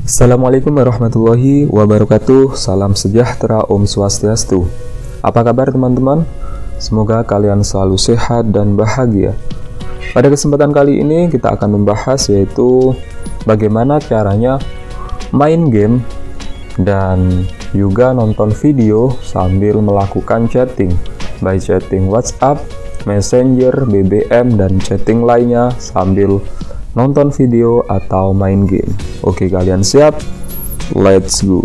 Assalamualaikum warahmatullahi wabarakatuh. Salam sejahtera, Om Swastiastu. Apa kabar teman-teman? Semoga kalian selalu sehat dan bahagia. Pada kesempatan kali ini kita akan membahas yaitu bagaimana caranya main game dan juga nonton video sambil melakukan chatting, baik chatting WhatsApp, Messenger, BBM, dan chatting lainnya sambil nonton video atau main game. Oke, kalian siap? Let's go.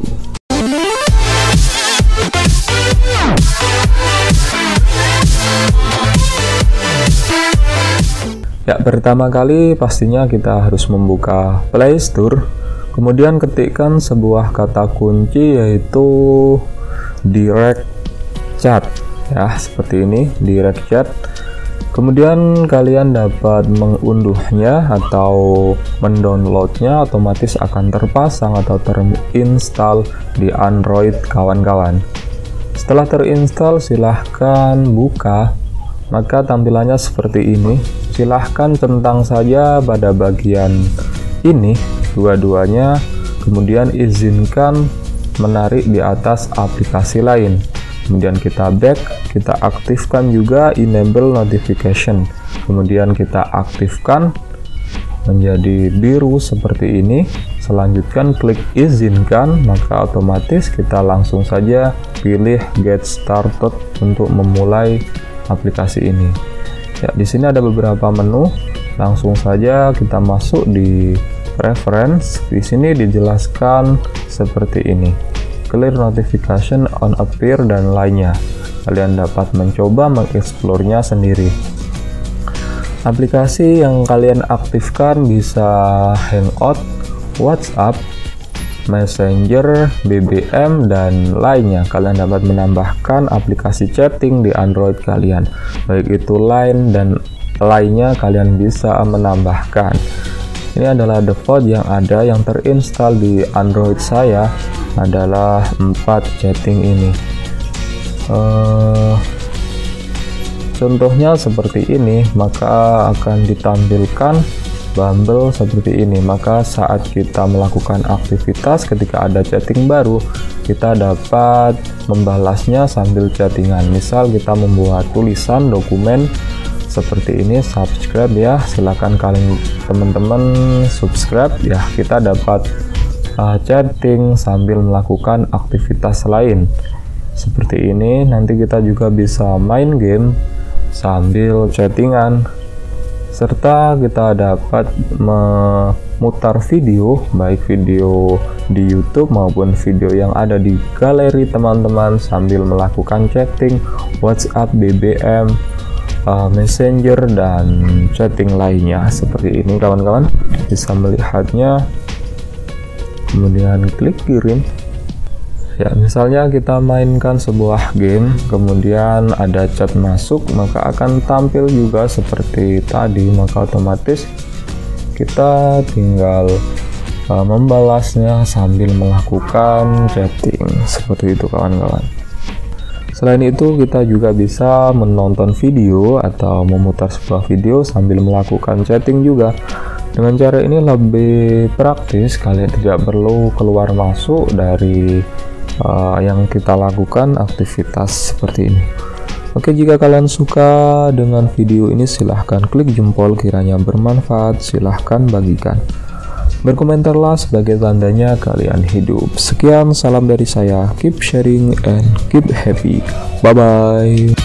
Ya, pertama kali pastinya kita harus membuka Play Store, kemudian ketikkan sebuah kata kunci yaitu direct chat. Ya, seperti ini, direct chat. Kemudian kalian dapat mengunduhnya atau mendownloadnya, otomatis akan terpasang atau terinstall di Android kawan-kawan. Setelah terinstall, silahkan buka, maka tampilannya seperti ini. Silahkan centang saja pada bagian ini dua-duanya, kemudian izinkan menarik di atas aplikasi lain. Kemudian kita back, kita aktifkan juga enable notification, kemudian kita aktifkan menjadi biru seperti ini. Selanjutnya klik izinkan, maka otomatis kita langsung saja pilih get started untuk memulai aplikasi ini. Ya, di sini ada beberapa menu, langsung saja kita masuk di preference. Di sini dijelaskan seperti ini, clear notification on appear dan lainnya. Kalian dapat mencoba mengeksplornya sendiri. Aplikasi yang kalian aktifkan bisa Hangout, WhatsApp, Messenger, BBM, dan lainnya. Kalian dapat menambahkan aplikasi chatting di Android kalian, baik itu Line dan lainnya kalian bisa menambahkan. Ini adalah default yang ada, yang terinstall di Android saya adalah 4 chatting ini. Contohnya seperti ini, maka akan ditampilkan Bumble seperti ini. Maka saat kita melakukan aktivitas, ketika ada chatting baru, kita dapat membalasnya sambil chattingan. Misal kita membuat tulisan dokumen seperti ini, subscribe ya, silakan kalian teman-teman subscribe ya, kita dapat chatting sambil melakukan aktivitas lain seperti ini. Nanti kita juga bisa main game sambil chattingan, serta kita dapat memutar video, baik video di YouTube maupun video yang ada di galeri teman-teman sambil melakukan chatting WhatsApp, BBM, Messenger, dan chatting lainnya. Seperti ini kawan-kawan, bisa melihatnya. Kemudian klik kirim. Ya, misalnya kita mainkan sebuah game, kemudian ada chat masuk, maka akan tampil juga seperti tadi. Maka otomatis kita tinggal membalasnya sambil melakukan chatting. Seperti itu kawan-kawan. Selain itu, kita juga bisa menonton video atau memutar sebuah video sambil melakukan chatting juga. Dengan cara ini lebih praktis, kalian tidak perlu keluar masuk dari yang kita lakukan aktivitas seperti ini. Oke, jika kalian suka dengan video ini, silahkan klik jempol. Kiranya bermanfaat, silahkan bagikan. Berkomentarlah sebagai tandanya kalian hidup. Sekian, salam dari saya. Keep sharing and keep happy. Bye bye.